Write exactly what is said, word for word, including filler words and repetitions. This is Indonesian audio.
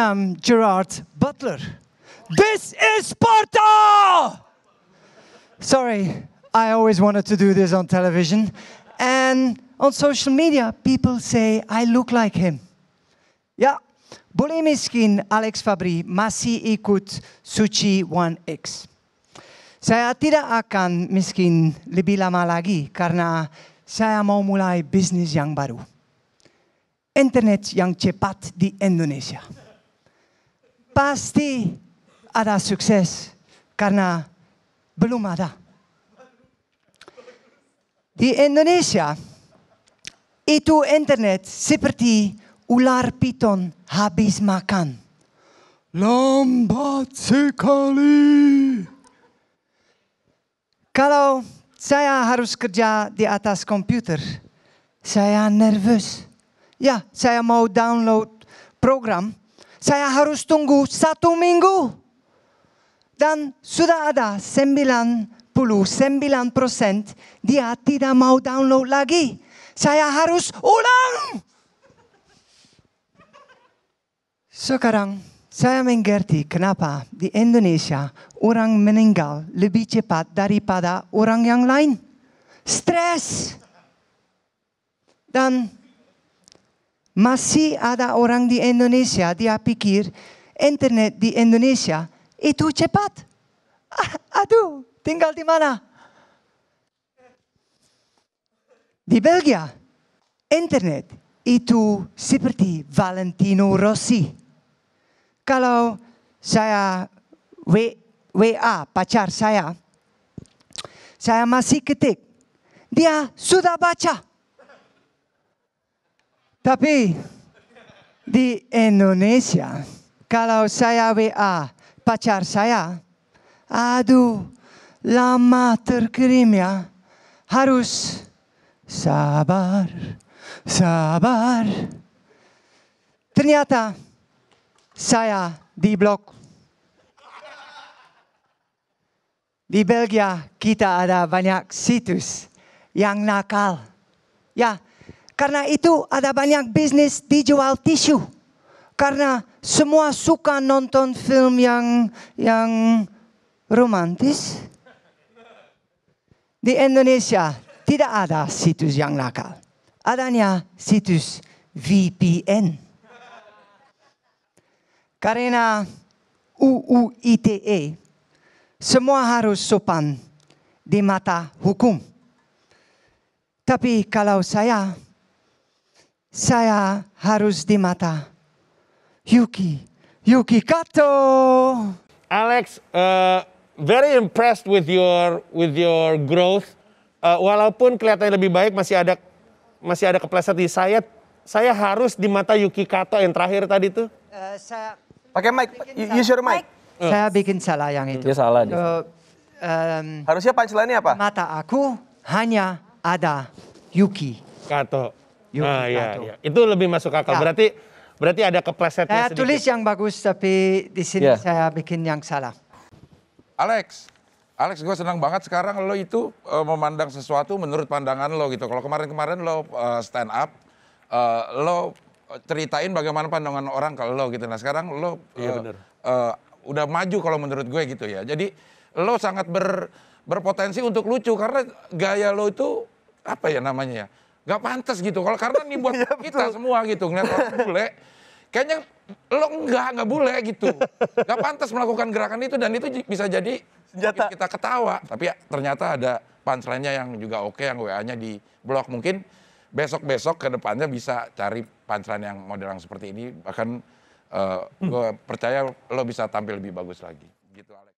am Gerard Butler. This is Sparta! Sorry, I always wanted to do this on television. And on social media, people say I look like him. Ya, boleh miskin Alex Fabri masih ikut Suci one X. Saya tidak akan miskin lebih lama lagi karena saya mau mulai bisnis yang baru. Internet yang cepat di Indonesia. Pasti ada sukses karena belum ada. Di Indonesia, itu internet seperti ular piton habis makan. Lambat sekali. Kalau saya harus kerja di atas komputer, saya nervous. Ya, saya mau download program, saya harus tunggu satu minggu. Dan sudah ada sembilan puluh sembilan persen dia tidak mau download lagi. Saya harus ulang. Sekarang saya mengerti kenapa di Indonesia orang meninggal lebih cepat daripada orang yang lain. Stres. Dan masih ada orang di Indonesia, dia pikir internet di Indonesia itu cepat. Ah, aduh, tinggal di mana? Di Belgia, internet itu seperti Valentino Rossi. Kalau saya W A pacar saya, saya masih ketik, dia sudah baca. Tapi di Indonesia, kalau saya W A pacar saya, aduh, lama terkirimnya, harus sabar, sabar. Ternyata saya diblok. Di Belgia kita ada banyak situs yang nakal. Ya. Karena itu ada banyak bisnis dijual tisu. Karena semua suka nonton film yang yang romantis. Di Indonesia tidak ada situs yang nakal. Adanya situs V P N. Karena U U I T E, semua harus sopan di mata hukum. Tapi kalau saya Saya harus di mata Yuki, Yuki Kato. Alex, uh, very impressed with your with your growth. Uh, walaupun kelihatannya lebih baik, masih ada masih ada kepleset di saya. Saya harus di mata Yuki Kato yang terakhir tadi tuh. Uh, saya pakai mic, use your mic. Saya bikin salah yang itu. Dia salah. Dia. Uh, um, Harusnya punchline-nya apa? Mata aku hanya ada Yuki Kato. Yuki ah, iya, Kato. iya. Itu lebih masuk akal. Ya. Berarti berarti ada keplesetnya saya sedikit. tulis yang bagus, tapi di sini yeah. saya bikin yang salah. Alex, Alex, gue senang banget sekarang lo itu uh, memandang sesuatu menurut pandangan lo gitu. Kalau kemarin-kemarin lo uh, stand up, uh, lo ceritain bagaimana pandangan orang kalau lo gitu. Nah sekarang lo uh, iya, bener. Uh, udah maju kalau menurut gue gitu ya. Jadi lo sangat ber, berpotensi untuk lucu karena gaya lo itu apa ya namanya ya? Gak pantas gitu, kalau karena nih buat ya, kita semua gitu, ngeliat orang bule, kayaknya lo enggak, enggak bule gitu. Gak pantas melakukan gerakan itu dan itu bisa jadi senjata kita ketawa. Tapi ya, ternyata ada punchline-nya yang juga oke, yang W A-nya di blok. Mungkin besok-besok ke depannya bisa cari punchline yang model yang seperti ini. Bahkan uh, gue percaya lo bisa tampil lebih bagus lagi. Gitu, Alex.